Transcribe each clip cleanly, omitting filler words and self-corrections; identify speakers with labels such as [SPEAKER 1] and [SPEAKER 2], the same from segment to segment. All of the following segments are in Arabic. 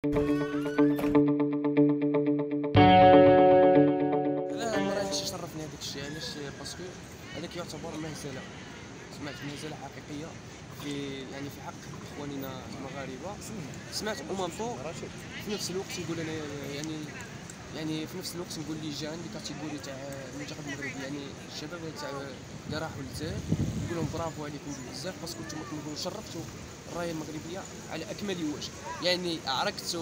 [SPEAKER 1] لا ما راهيش يشرفني هذاك الشيء، علاش؟ باسكو هذاك يعتبر مهزله، سمعت مهزله حقيقيه في حق اخواننا المغاربه. سمعت اومانطو في نفس الوقت يقول انا في نفس الوقت نقول لي جان اللي كاتيجوري تاع المنتخب المغربي، الشباب تاع اللي راحوا للجزائر نقول لهم برافو عليكم بزاف، باسكو نتوما كنقولوا شرفتوا الرايه المغربيه على اكمل وجه، عرقتوا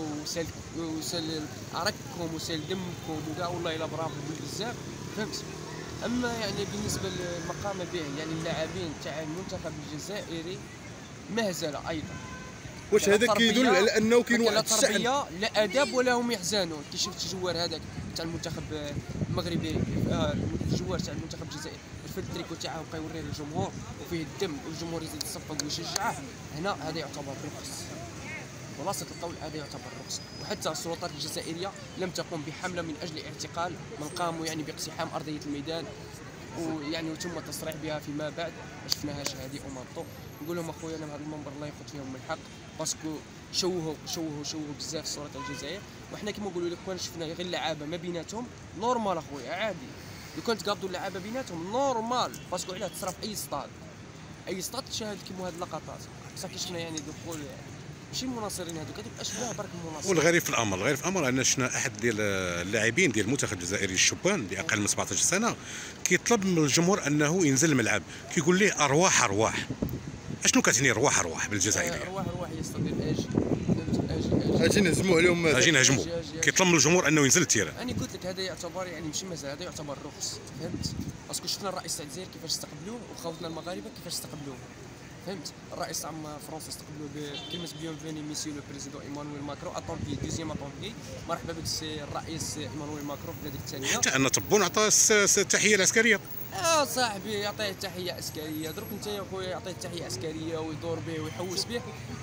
[SPEAKER 1] عرقكم وسال دمكم وكاع، والله الا برافو بزاف، فهمت؟ اما بالنسبه للمقام به اللاعبين تاع المنتخب الجزائري مهزله ايضا.
[SPEAKER 2] واش هذا كيدل على انه كاين واحد الشأن؟
[SPEAKER 1] لا لا اداب ولا هم يحزنون. كي شفت الجوار هذاك تاع المنتخب المغربي، الجوار تاع المنتخب الجزائري في التريكو تاعه بقى يوريه للجمهور وفيه الدم والجمهور يزيد يصفق ويشجعه، هذا يعتبر رخص. خلاصة القول هذا يعتبر رخص. وحتى السلطات الجزائريه لم تقم بحمله من اجل اعتقال من قاموا باقتحام ارضيه الميدان وتم التصريح بها فيما بعد. ما شفناهاش هذه اومانطو. نقول لهم اخويا انا بهذا المنبر الله ياخذ فيهم من الحق، باسكو شوهوا بزاف الصوره تاع الجزائر. وحنا كيما نقولوا لك كون شفنا غير اللعابه ما بيناتهم نورمال اخويا عادي، لو كان تقابضوا اللعابه بيناتهم نورمال، باسكو علاه تصرف اي استاد تشاهد كيما هاد اللقطات. بصح كي شفنا دخول ماشي المناصرين هذوك اشباه برك المناصرين.
[SPEAKER 3] والغريب في الامر ان شفنا احد ديال اللاعبين ديال المنتخب الجزائري الشبان اللي اقل من 17 سنه كيطلب من الجمهور انه ينزل الملعب، كيقول ليه ارواح. اشنو كتعني ارواح بالجزائريه؟
[SPEAKER 1] ارواح يستطيع
[SPEAKER 2] اجي نهجموا عليهم،
[SPEAKER 3] اجي نهجموا. كيطلب من الجمهور انه ينزل التيران.
[SPEAKER 1] انا قلت لك هذا يعتبر ماشي مزال، هذا يعتبر رخص، فهمت؟ باسكو شفنا الرئيس تاع الجزائر كيفاش استقبلوه وخوتنا المغاربه كيفاش استقبلوه، فهمت؟ الرئيس تاع فرنسا استقبلوه بكلمه بيونفيني ميسيو لو بريزيدون ايمانويل ماكرون، اتونبي دوزيام اتونبي، مرحبا بك السي الرئيس ايمانويل ماكرون في بلادك الثانيه.
[SPEAKER 3] حتى ان طبون عطاه التحيه العسكريه.
[SPEAKER 1] صاحبي يعطيه التحيه عسكريه، درك انت يا خويا يعطيه التحيه عسكريه ويدور به ويحوس به،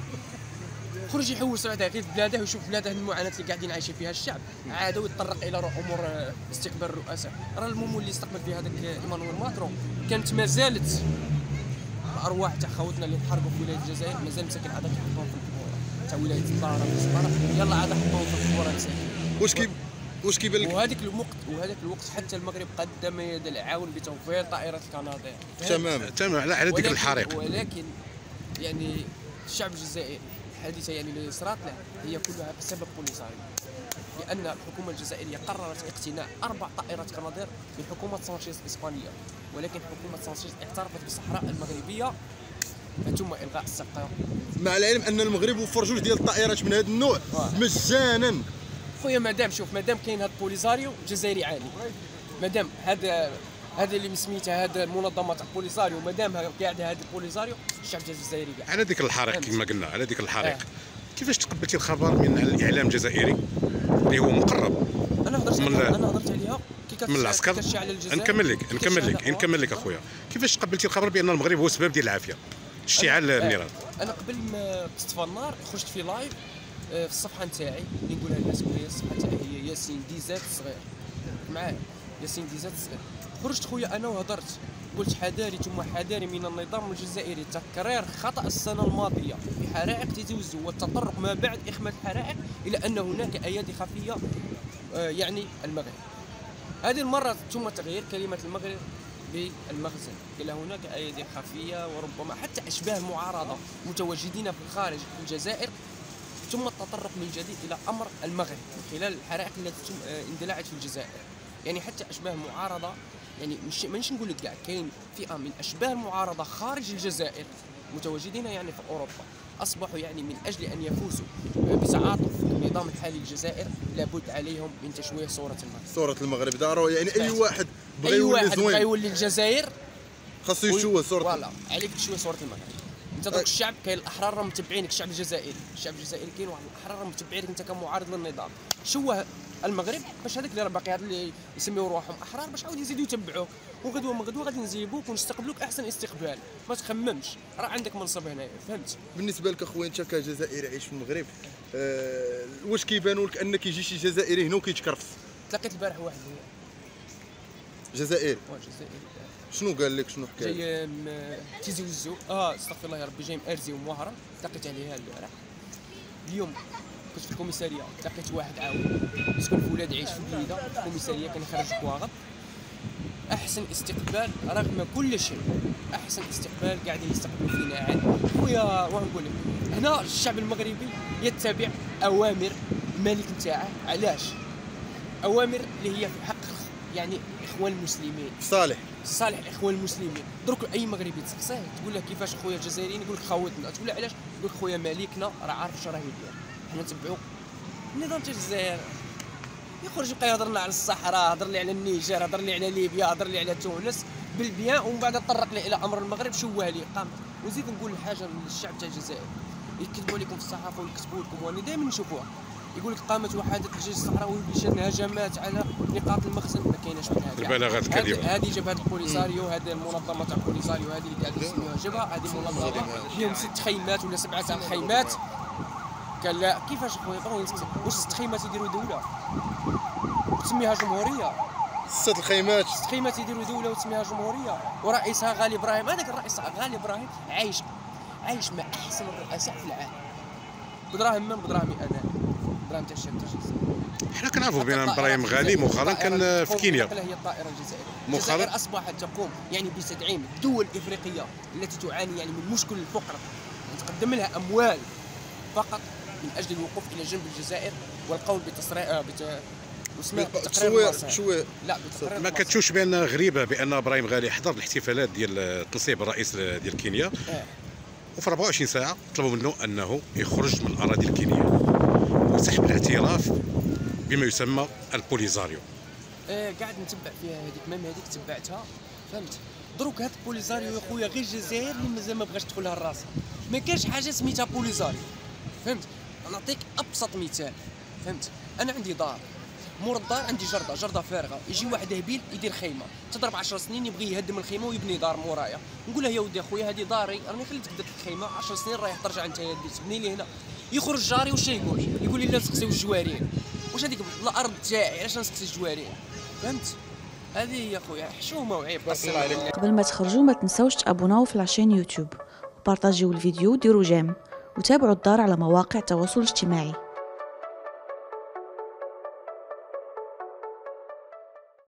[SPEAKER 1] خرج يحوس هذا غير في بلاده ويشوف بلاده المعاناه اللي قاعدين عايشين فيها الشعب، عاد ويتطرق الى امور استقبال الرؤساء. راه المومو اللي استقبل فيه هذاك ايمانويل ماكرون كانت ما زالت الارواح تاع خوتنا اللي تحاربوا في ولايه الجزائر مازال مساكن عاد يحطوهم في القبوره تاع ولايه الزهراء في الزهراء، يلا عاد حطوهم في القبوره مساكن. واش كيبان لك؟ وهذاك الوقت حتى المغرب قدم يد العون بتوفير طائره الكنادير
[SPEAKER 3] تماما على ديك الحريق.
[SPEAKER 1] ولكن الشعب الجزائري الحادثه اللي صرات له هي كلها بسبب بوليساريو، لان الحكومه الجزائريه قررت اقتناء 4 طائرات كنادير من حكومه سانشيز الاسبانيه، ولكن حكومه سانشيز اعترفت بالصحراء المغربيه فتم الغاء الصفقه، مع العلم ان المغرب وفر 2 ديال الطائرات من هذا النوع مجانا. خويا مادام كاين هذا البوليساريو الجزائري عالي، مادام هذا اللي مسميتها هذا المنظمه تاع بوليساريو، مادام قاعده هذا البوليساريو الشعب الجزائري قاعد
[SPEAKER 3] على ديك الحريق كما قلنا، على ديك الحريق. كيفاش تقبلتي الخبر من الاعلام الجزائري اللي هو مقرب؟
[SPEAKER 1] انا هضرت عليها كي
[SPEAKER 3] من العسكر. نكمل لك اخويا. كيفاش تقبلتي الخبر بان المغرب هو السبب ديال العافيه اشتعال النيران؟
[SPEAKER 1] انا قبل ما تطفى النار خرجت في لايف في الصفحه نتاعي اللي نقولها للناس وهي الصفحه تاعي هي ياسين ديزات صغير معايا، ياسين ديزات صغير. خرجت خويا انا وهضرت، قلت حذاري ثم حذاري من النظام الجزائري تكرار خطا السنه الماضيه في حرائق تيزي وزو والتطرق ما بعد اخماد الحرائق الى ان هناك ايادي خفيه المغرب. هذه المره ثم تغيير كلمه المغرب بالمخزن، قال هناك ايادي خفيه وربما حتى اشباه المعارضه متواجدين في الخارج في الجزائر، ثم التطرق من جديد الى امر المغرب من خلال الحرائق التي اندلعت في الجزائر. حتى اشباه المعارضه مانيش نقول لك كاع، كاين فئه من اشباه المعارضه خارج الجزائر متواجدين في اوروبا، اصبحوا من اجل ان يفوزوا بتعاطف النظام الحالي للجزائر لابد عليهم من تشويه صوره المغرب
[SPEAKER 2] ضروري. اي واحد بغى
[SPEAKER 1] يولي الجزائر
[SPEAKER 2] خاصو يشوه صوره.
[SPEAKER 1] فوالا عليك تشويه صوره المغرب. انت دوك الشعب كاين الاحرار راه متبعينك، الشعب الجزائري كاين واحد الاحرار راه متبعينك انت كمعارض للنظام. شوه المغرب باش هذاك اللي باقي اللي يسميو روحهم احرار باش عاود يزيدوا يتبعوك، وغدوه غادي نجيبوك ونستقبلوك احسن استقبال، ما تخممش راه عندك منصب هنايا، فهمت؟
[SPEAKER 2] بالنسبه لك اخويا انت كجزائري عايش في المغرب، واش كيبانوا لك ان كيجي شي جزائري هنا وكيتكرفس؟
[SPEAKER 1] تلاقيت البارح واحد
[SPEAKER 2] جزائري.
[SPEAKER 1] جزائري.
[SPEAKER 2] شنو قال لك؟ شنو حكى لك؟
[SPEAKER 1] جاي تيزي وزو استغفر الله يا ربي، جاي مارزي ومهرم، تلاقيت عليها البارح. اليوم كنت في الكوميساريه لقيت واحد عاون يسكن في ولاد عيش في بليده في الكوميساريه كنخرج كواغط. احسن استقبال رغم كل شيء، احسن استقبال قاعدين يستقبلوا فينا عاد خويا. ونقول لك هنا الشعب المغربي يتبع اوامر الملك نتاعه. علاش؟ اوامر اللي هي في حق يعني اخوان المسلمين، صالح اخوان المسلمين. دروك اي مغربي تسقسيه تقول له كيفاش خويا الجزائريين، يقول لك خوتنا، تقول له علاش؟ يقول لك خويا مالكنا راه عارف اش راه يدير، حنا نتبعوا النظام تاع الجزائر. يخرج يبقى يهضر لنا على الصحراء، هضر لي على النيجر، هضر لي على ليبيا، هضر لي على تونس بالبيان، ومن بعد طرق لي الى امر المغرب شوه لي قام. وزيد نقول حاجه للشعب تاع الجزائر، يكذبوا عليكم في الصحافه ويكتبوا لكم، وانا دائما نشوفوها يقول لك قامت وحده الجيش الصحراوي بشان هجمات على نقاط المخزن. ما كايناش من هذه
[SPEAKER 3] البلاغات الكاذبه.
[SPEAKER 1] هذه جبهه البوليساريو، هذه المنظمه تاع البوليساريو، هذه اللي قاعد يسميوها جبهه، هذه منظمه فيهم 6 خيمات ولا 7 تاع الخيمات. قال لا كيفاش خويا بغاو ينسكت واش 6 خيمات يديروا دوله وتسميها جمهوريه؟
[SPEAKER 2] 6 الخيمات
[SPEAKER 1] 6 خيمات يديروا دوله وتسميها جمهوريه، ورئيسها غالي ابراهيم. هذاك الرئيس غالي ابراهيم عايش مع احسن الرؤساء في العالم، بدراهم من بدراهمي انا، بدراهم تاع الشعب تاع الجزائر.
[SPEAKER 3] حنا كنعرفوا بان ابراهيم غالي مؤخرا كان في كينيا.
[SPEAKER 1] هي الطائره الجزائريه. الجزائر اصبحت تقوم يعني بتدعيم الدول الافريقيه التي تعاني يعني من مشكل الفقر، يعني تقدم لها اموال فقط من اجل الوقوف الى جنب الجزائر والقول
[SPEAKER 2] شويه
[SPEAKER 1] لا
[SPEAKER 3] ما كتشوفش بان غريبه بان ابراهيم غالي حضر الاحتفالات ديال تنصيب الرئيس ديال كينيا وفي 24 ساعه طلبوا منه انه يخرج من الاراضي الكينيه وسحب الاعتراف بما يسمى البوليزاريو.
[SPEAKER 1] قاعد نتبع فيها هذيك، ميم هذيك تبعتها فهمت. دروك هاد البوليزاريو يا خويا غير الجزائر اللي مازال ما بغاش تدخلها الراس، ما كاينش حاجه سميتها بوليزاريو فهمت. نعطيك ابسط مثال فهمت. انا عندي دار، مور الدار عندي جرده فارغه، يجي واحد هبيل يدير خيمه تضرب 10 سنين يبغي يهدم الخيمه ويبني دار مورايا، نقول له يا ودي اخويا هذه داري راني خليتك درت الخيمه 10 سنين رايح ترجع انت تبني لي هنا. يخرج جاري واش يقول لي لا نسقسيو الجوارين، واش هذيك الارض تاعي علاش نسقسي الجوارين فهمت. هذه هي اخويا حشومه وعيب.
[SPEAKER 4] قبل ما تخرجوا ما تنسوش تابوناو في لاشين يوتيوب وبارطاجيو الفيديو وديروا جيم وتابعوا الدار على مواقع التواصل الاجتماعي.